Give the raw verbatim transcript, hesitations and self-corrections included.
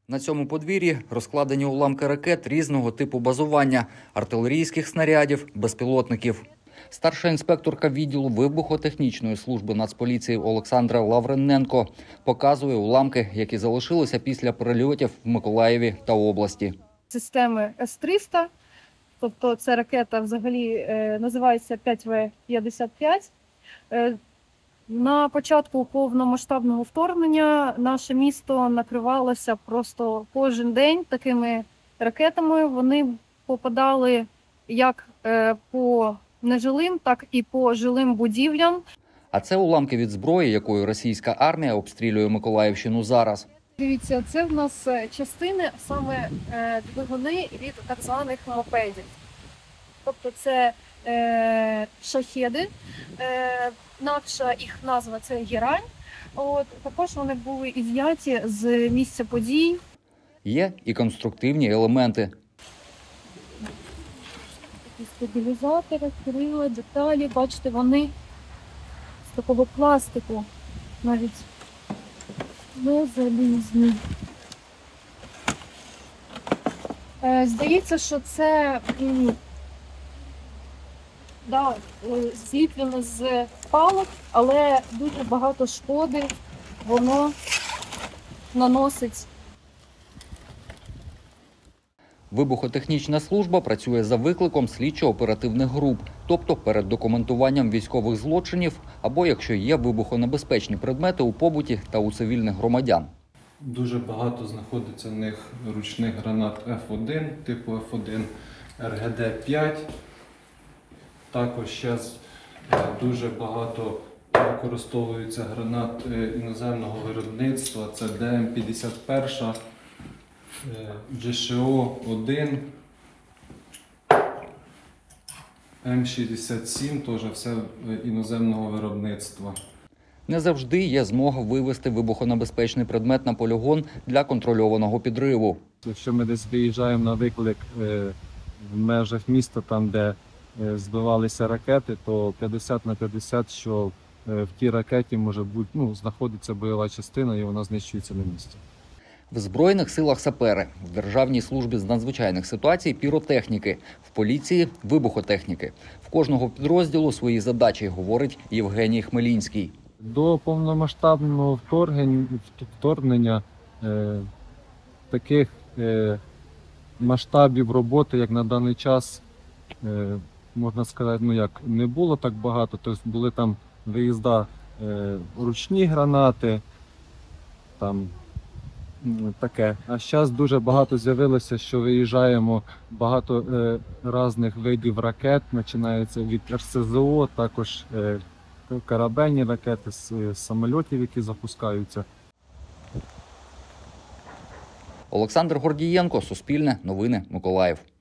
На цьому подвір'ї розкладені уламки ракет різного типу базування – артилерійських снарядів, безпілотників. Старша інспекторка відділу вибухотехнічної служби Нацполіції Олександра Лавриненко показує уламки, які залишилися після прильотів в Миколаєві та області. Системи С триста, тобто це ракета взагалі е, називається п'ять В п'ятдесят п'ять. Е, на початку повномасштабного вторгнення наше місто накривалося просто кожен день такими ракетами. Вони попадали як е, по нежилим, так і по жилим будівлям. А це уламки від зброї, якою російська армія обстрілює Миколаївщину зараз. Дивіться, це в нас частини, саме е, двигуни від так званих мопедів. Тобто це е, шахеди, е, наша їх назва це герань. От, також вони були із'яті з місця подій. Є і конструктивні елементи. Такі стабілізатори, крила, деталі. Бачите, вони з такого пластику навіть не залізні. Е, здається, що це м, да, зліплено з палок, але дуже багато шкоди воно наносить. Вибухотехнічна служба працює за викликом слідчо-оперативних груп, тобто перед документуванням військових злочинів або якщо є вибухонебезпечні предмети у побуті та у цивільних громадян. Дуже багато знаходиться в них ручних гранат Ф один, типу Ф один, Р Г Д п'ять. Також зараз дуже багато використовується гранат іноземного виробництва, це Д М п'ятдесят один, Дж Ш О один, М шістдесят сім, теж все іноземного виробництва. Не завжди є змога вивезти вибухонебезпечний предмет на полігон для контрольованого підриву. Якщо ми десь виїжджаємо на виклик в межах міста, там де збивалися ракети, то п'ятдесят на п'ятдесят, що в тій ракеті може бути, ну, знаходиться бойова частина і вона знищується на місці. В Збройних силах сапери, в Державній службі з надзвичайних ситуацій піротехніки, в поліції вибухотехніки. В кожного підрозділу свої задачі, говорить Євгеній Хмелінський. До повномасштабного вторгнення, вторгнення е, таких е, масштабів роботи, як на даний час, е, можна сказати, ну як, не було так багато. Тобто були там виїзда е, ручні гранати, там таке. А зараз дуже багато з'явилося, що виїжджаємо багато е, різних видів ракет, починається від Р С З О, також е, корабельні ракети з, з самольотів, які запускаються. Олександр Гордієнко, Суспільне, Новини, Миколаїв.